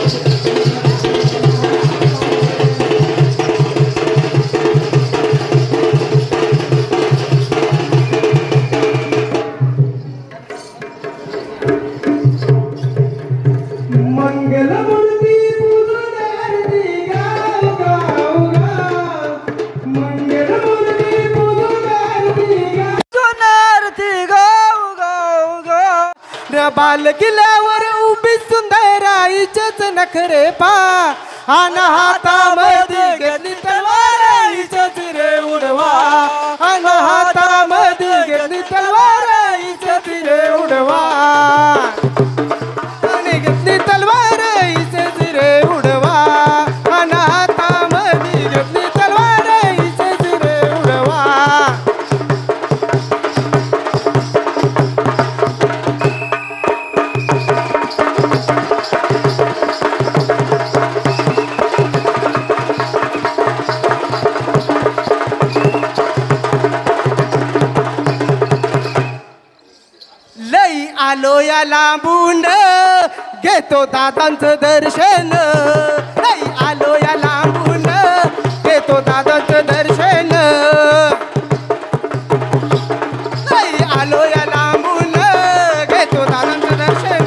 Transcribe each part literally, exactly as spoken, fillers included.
बाल किल्ल्यावर उभी सुंदर आईचेच नखरे पा अन हातामध्ये घेतली तलवार आईचेच रे उडवा अन हातामध्ये घेतली तलवार आईचेच रे उडवा आणि घेतली तलवार आईचेच रे उडवा अन हातामध्ये घेतली तलवार आईचेच रे उडवा. आलो या लांबून घेतो दादांचं दर्शन नाही आलो या लांबून घेतो दादांचं दर्शन नाही आलो या लांबून घेतो दादांचं दर्शन.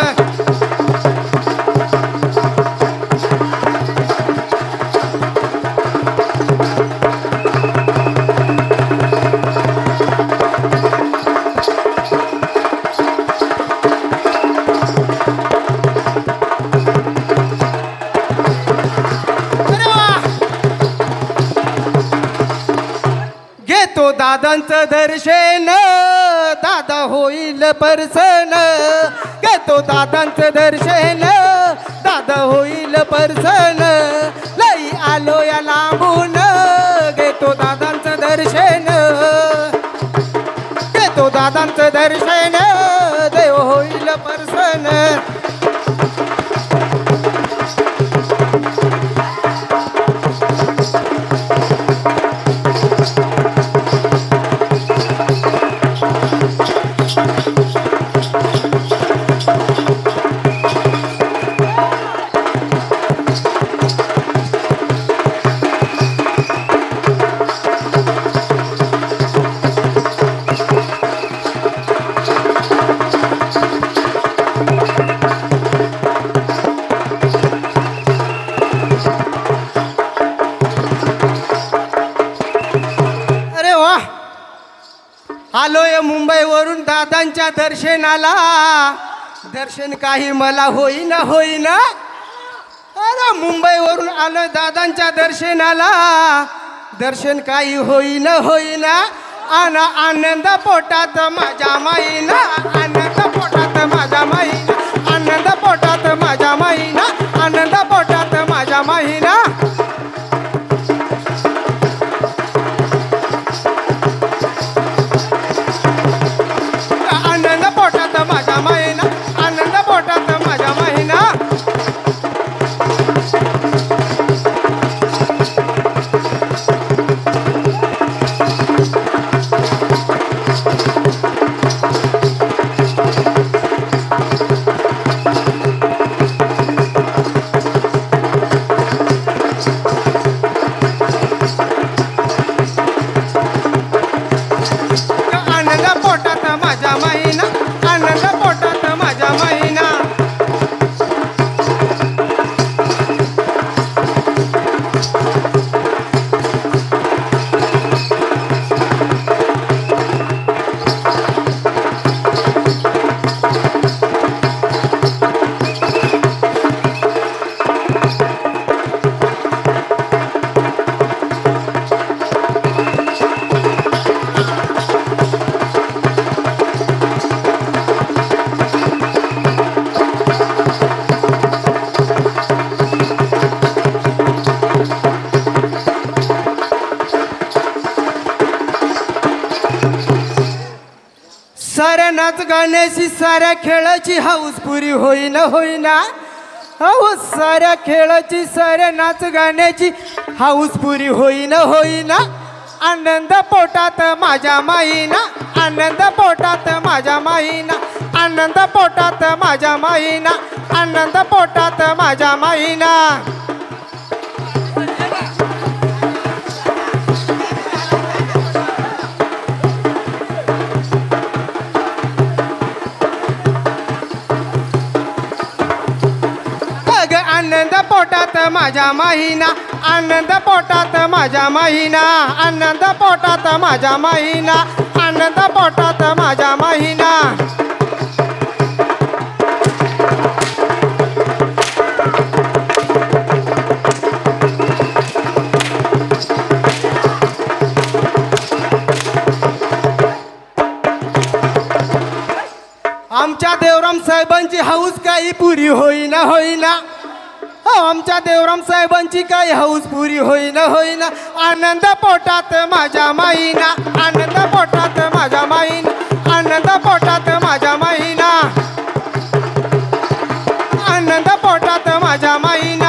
घेतो दादांचं दर्शन दादा होईल परसन घेतो दादांचं दर्शन दादा होईल परसन लई आलो या लांबून घेतो दादांचं दर्शन घेतो दादांचं दर्शन देव होईल परसन. आलोय मुंबईवरून दादांच्या दर्शनाला दर्शन काही मला होईना होईना अरे मुंबईवरून आलोय दादांच्या दर्शनाला दर्शन काही होईना होईना आना आनंद पोटात माझ्या माईना आनंद पोटात माझ्या माईना आनंद पोटात माझ्या माईना आनंद पोटात माझ्या माईना. आनंद पोटात माझ्या माईना आनंद पोटात माझ्या माईना. साऱ्या नाच गाण्याची साऱ्या खेळाची हाऊस पुरी होईना होईना अहो साऱ्या खेळाची साऱ्या नाच गाण्याची हाऊस पुरी होईना होईना आनंद पोटात माझ्या माईना, आनंद पोटात माझ्या माईना, आनंद पोटात माझ्या माईना, आनंद पोटात माझ्या माईना. आनंद पोटात माझ्या माहीना, आनंद पोटात माझ्या माहीना, आनंद पोटात माझ्या माहीना, आनंद पोटात माझ्या माहीना. आमच्या देवराम साहेबांची हौस काही पुरी होईना होईना, आमच्या देवराम साहेबांची काही हौस पुरी होईना होईना. आनंद पोटात माझ्या माईना, आनंद पोटात माझ्या माईना, आनंद पोटात माझ्या माईना, आनंद पोटात माझ्या माईना.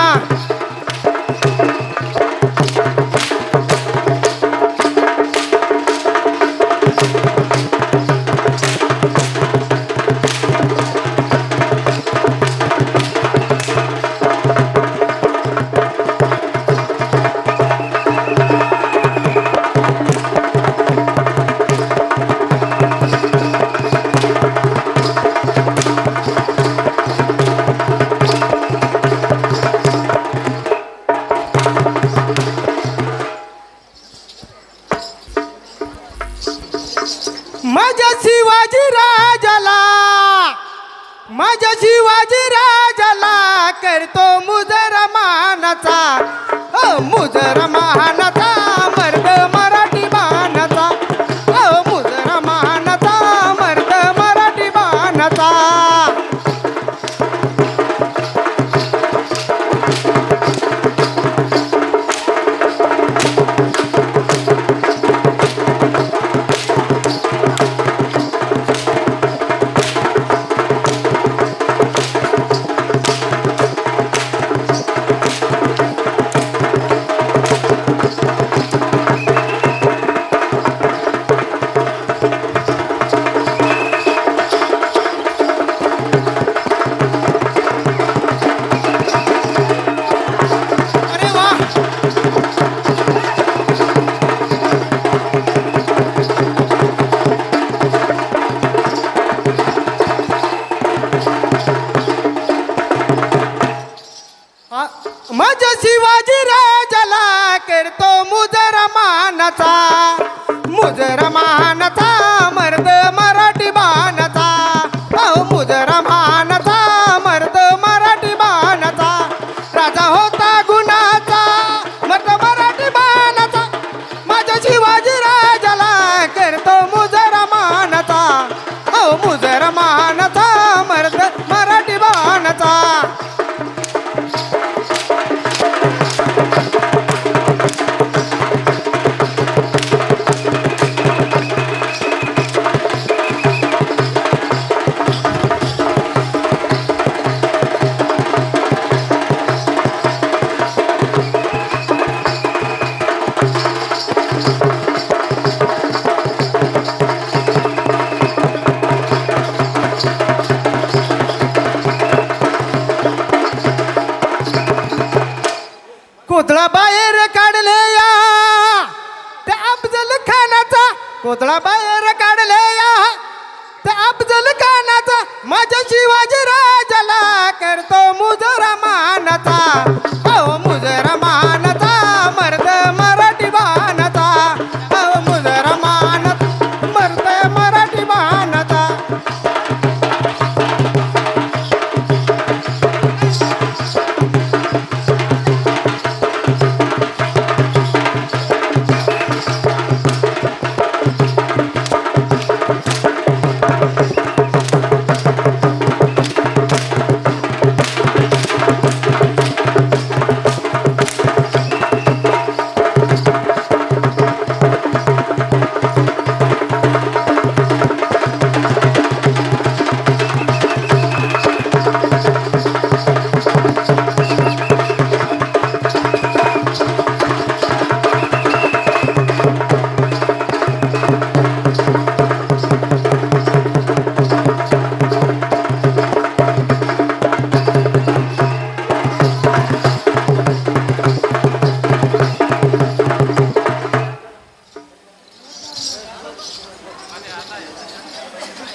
माझ्या शिवाजी राजाला, माझ्या शिवाजी राजाला करतो मुजरा मानाचा, मुजरा मानाचा मर्द मराठी बाणाचा, मुजरा मानाचा मर्द मराठी बाणाचा. माझ्या शिवाजी राजाला करतो मुजरा मानाचा, मुजरा मानाचा मर्द मराठी बाणाचा, मुजरा मानाचा मर्द मराठी बाणाचा. राजा होता गुणाचा मर्द मराठी बाणाचा, माझ्या शिवाजी राजाला करतो मुजरा मानाचा, मुजरा मानाचा मर्द मराठी बाणाचा. कोथळा बाहेर काढले या त्या अफजल खानाचा, कोथळा बाहेर काढले या त्या अफजल खानाचा, माझ्या शिवाजी राजाला करतो मुजरा मानाचा, मुजरा मानाचा मर्द मराठी बाणाचा, मुजरा मानाचा मर्द मराठी बाणाचा.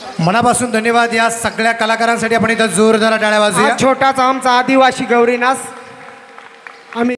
मनापासून धन्यवाद या सगळ्या कलाकारांसाठी. आपण इथं जोरदार टाळ्या वाजूया. हा छोटासा आमचा आदिवासी गौरीनाच